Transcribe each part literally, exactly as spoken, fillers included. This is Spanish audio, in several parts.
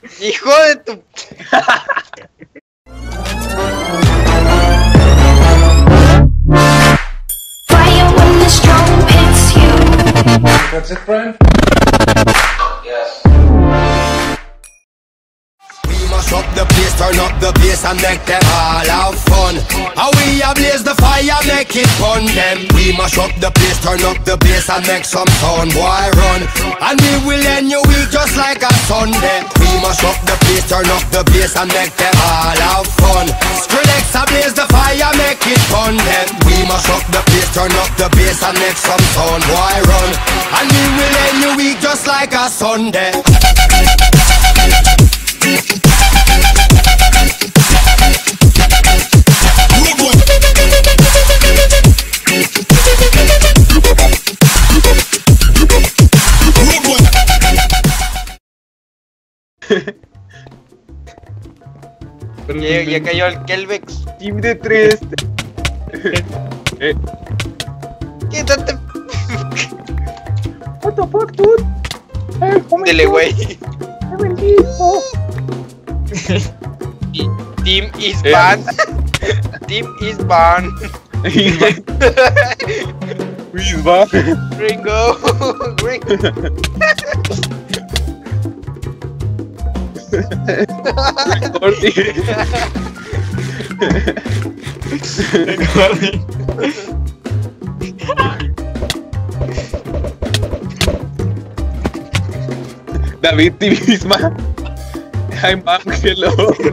Hijo de tu... That's it, Brian? Yes. We mash up the place, turn up the bass and make them all have fun. How we ablaze the fire, make it fun them. We mash up the place, turn up the bass and make some sound, boy run. And we will end your week just like a Sunday. We mash up the place, turn up the bass and make them all have fun. Skrillex ablaze the fire, make it fun them. We mash up the place, turn up the bass and make some sound, boy run. And we will end your week just like a Sunday. Ya, ya cayó el Kelvex. Team de tres. eh. Quítate. What the fuck, dude? Hey, Dele, güey. ¡Me bendijo! Team is banned. Team is banned. Is banned. Gringo. Gringo. Corti. David Tivisma. I'm Angelo.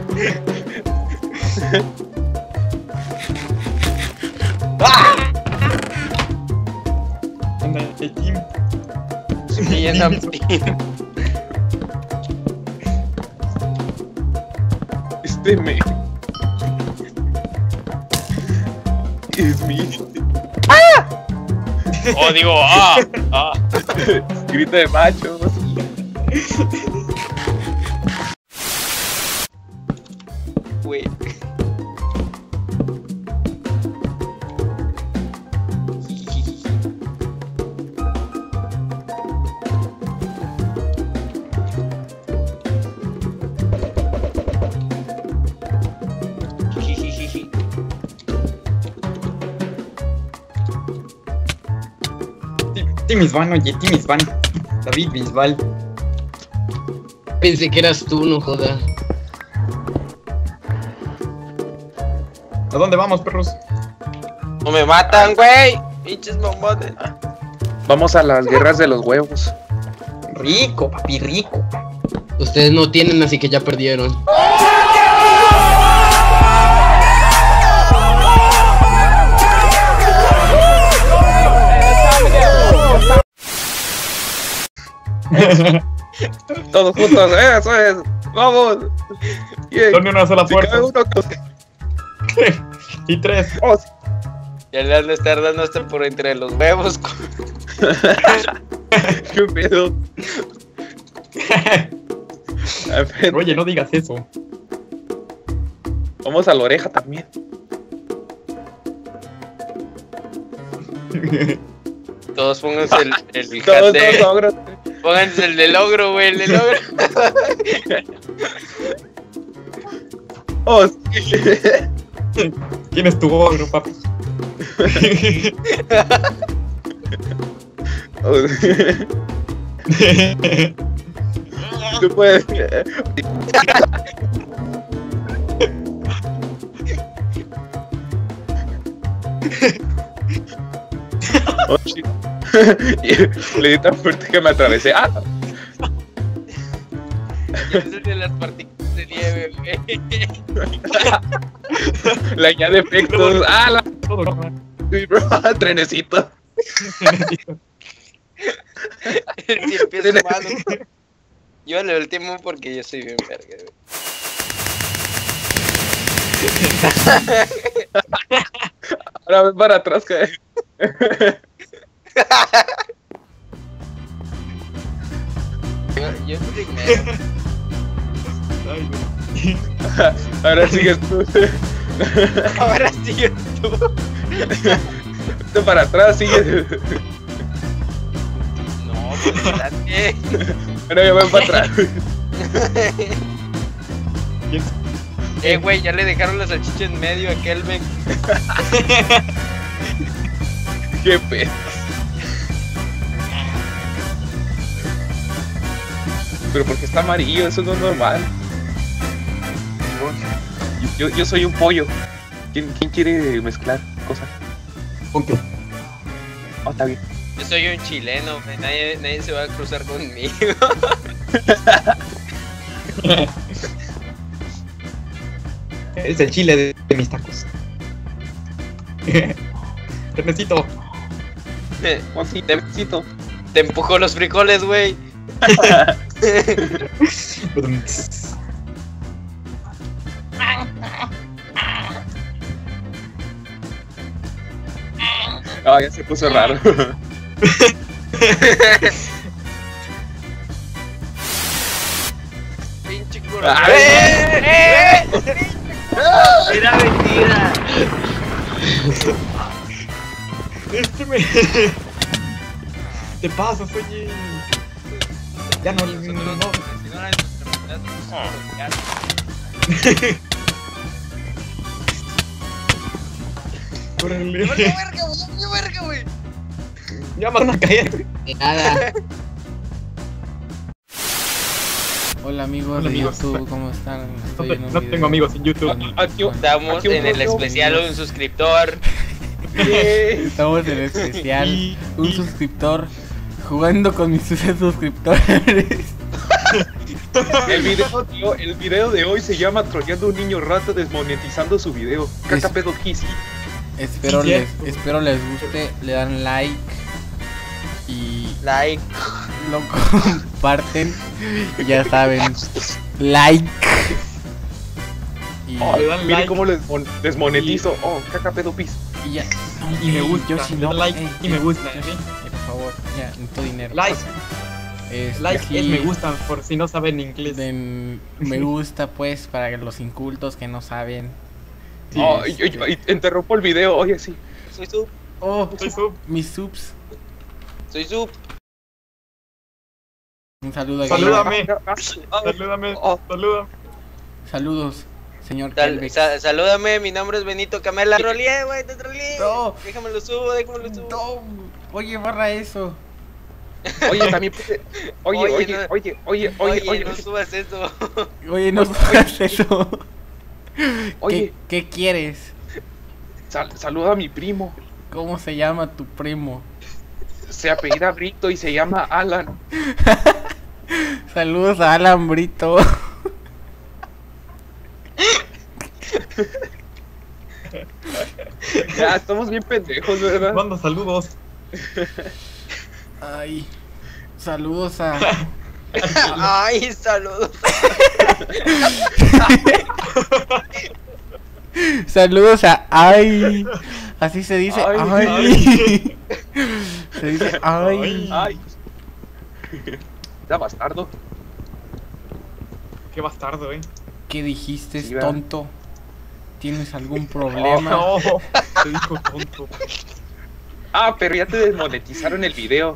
Anda, el team. Sí, en el team. Este me. Es mi. Oh, digo, ah, ah. Grito de machos. Güey. Team Isban, oye, Team Isban. David Bisbal. Pensé que eras tú, no joda. ¿A dónde vamos, perros? No me matan, güey. Pinches mamones. Vamos a las guerras de los huevos. Rico, papi, rico. Ustedes no tienen, así que ya perdieron. Todos juntos, eso es. Vamos. Yeah. Son una sola Si fuerza. cabe uno, Y tres. oh, sí. Ya le han de estar dando hasta por entre los huevos. Qué pedo. A ver, Oye, no digas eso. vamos a la oreja también. Todos pónganse el, el Todos, hat de- todos ogros. Pónganse el del ogro, güey, el del ogro. Oh, sí. ¿Quién es tu ogro, papi? Oh, sí. Tú puedes. Oh, shit. Le di tan fuerte que me atravesé. Ah, Ese es de las partículas de nieve, güey. le añade efectos. Ah, la. Todo, ¿no? Sí, bro, trenecito. Si empiezo humano. Yo le doy el tiempo porque yo soy bien verga, güey. Ahora ven para atrás, que. Yo, yo primero. Ay, no. Ahora sigues tú. Ahora sigues tú. Vete para atrás, sigue. No, pues adelante. Bueno, yo voy para atrás. ¿Quién? Eh, güey, ya le dejaron la salchicha en medio a Kelvin. Qué pedo. Pero porque está amarillo, eso no es normal. Yo, yo soy un pollo. ¿Quién, quién quiere mezclar cosas? Punto. Oh, está bien. Yo soy un chileno, güey. Nadie, nadie se va a cruzar conmigo. Es el chile de, de mis tacos. Ernestito. Oh, sí, Te- necesito. Te empujó los frijoles, güey. Ah, ya se puso raro. Pinche culo. Ah, ¡Eh! ¡Eh! Era mentira. Este me... Te pasas, oye. Ya no, no, no. no. Órale. ¡Vale, verga, güey! ¡Vale, verga, güey! Ya me van a caer, güey. De nada. Hola amigos Hola, de amigos. YouTube, ¿cómo están? No, Estoy te- en un no video tengo amigos en YouTube. con- Aquí, con- Estamos Aquí un en el rollo. especial un suscriptor. Estamos en el especial, Y- un y- suscriptor jugando con mis suscriptores. El video, tío, el video de hoy se llama Troleando a un niño rata desmonetizando su video. Caca Es- pedo Kissy. Espero Sí, les, cierto. espero les guste, le dan like y Like. lo comparten. Ya saben, like. Y, Oh, Le dan miren like. cómo lo desmon- desmonetizo. Oh, caca pedo pis. y ya. Y me Ey, gusta, yo si le no, dan like ey, y me ey, gusta, Yoshi, ¿sí? eh, por favor, ya, necesito dinero. Like. Este, Like sí, es me gusta, por si no saben inglés. den me gusta pues para los incultos que no saben. Sí, Oh, yo, yo- y- interrumpo el video, oye, sí. Soy sub. Oh, Soy sub. mis subs. Soy sub. Un saludo a Salúdame. Ah, Salúdame. Oh. Salúdame. Saludos, señor Sal- Kelbeck. sa- salúdame, mi nombre es Benito Camela. Te troleé, güey, te troleé. No. Déjamelo subo, déjamelo subo. No, oye, barra eso. Oye, también puse- Oye, Oye, oye, no- oye, oye, Oye, oye, oye, no subas eso. Oye, no hagas eso. Oye. ¿Qué, ¿Qué quieres? Sal- saluda a mi primo. ¿Cómo se llama tu primo? Se apellida Brito y se llama Alan. Saludos a Alan Brito. Ya, estamos bien pendejos, ¿verdad? Manda saludos. Ay, saludos a. Ay, saludos. Saludos a. Ay, así se dice. Ay, Ay. Se dice. Ay. Ay. Da bastardo. Qué bastardo, eh. ¿Qué dijiste, Sí, ¿verdad? tonto? ¿Tienes algún problema? No, te dijo tonto. Ah, pero ya te desmonetizaron el video.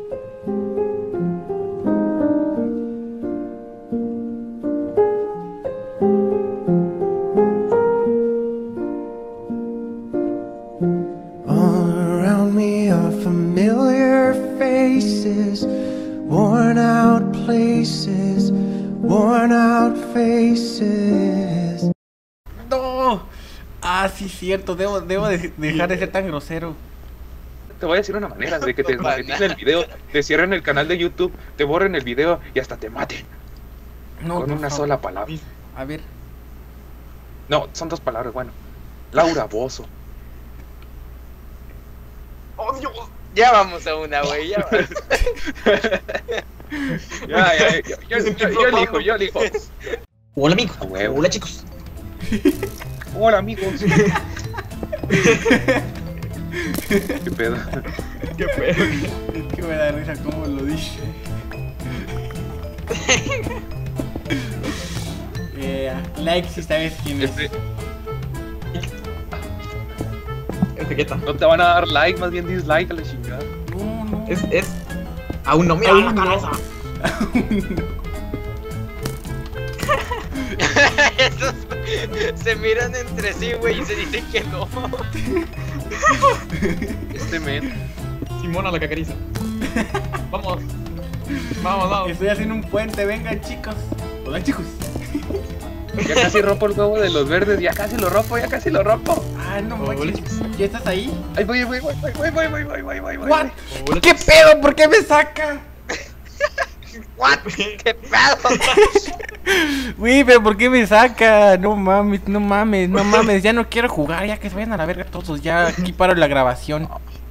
All around me are familiar faces, worn out places, worn out faces. No. Ah, sí, cierto. Debo, debo de- dejar de ser tan grosero. Te voy a decir una manera de que te desmoneticen el video, te cierren el canal de YouTube, te borren el video y hasta te maten. No, Con por una favor. sola palabra. A ver. No, son dos palabras, bueno. Laura Bozo. ¡Oh, Dios! Ya vamos a una, güey. Ya vamos. Ya, ya, ya, yo, yo, yo, yo elijo, yo elijo. Hola, amigos. A huevo. Hola, chicos. Hola, amigos. ¿Qué pedo? Qué pedo. Es que me da risa cómo lo dije. Eh, like si sabes quién es. Este, Etiqueta. no te van a dar like, más bien dislike a la chingada. No, no. Es, es. Aún no, mira Aún la no. cabeza. Esos se miran entre sí, güey, y se dicen que no. Este men. Simona la cacariza. Vamos. Vamos, vamos. Estoy haciendo un puente, vengan chicos. Hola chicos. Ya casi rompo el huevo de los verdes, ya casi lo rompo, ya casi lo rompo. Ah, no Hola, manches. chicos. ¿Ya estás ahí? Ay, voy, voy, voy, voy, voy, voy, voy, voy, voy, voy, voy. What? ¿Qué pedo? ¿Por qué me saca? What? ¿Qué pedo? Güey, pero ¿por qué me saca? No mames, no mames, no mames. Ya no quiero jugar, ya que se vayan a la verga todos. Ya aquí paro la grabación.